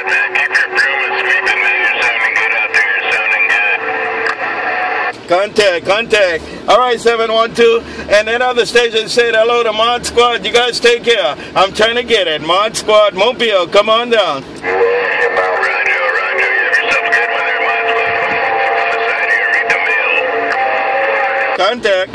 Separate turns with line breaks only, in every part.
good, man. Keep your promise sweeping, man. You're sounding good out there. You're sounding good.
Contact. All right, 712. And then other stations said hello to Mod Squad. You guys take care. I'm trying to get it. Mod Squad, Mobile, come on down.
Roger. You have yourself a good one there, Mod Squad. On the side here, read the mail.
Contact.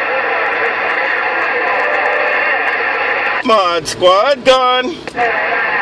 Mod Squad gone.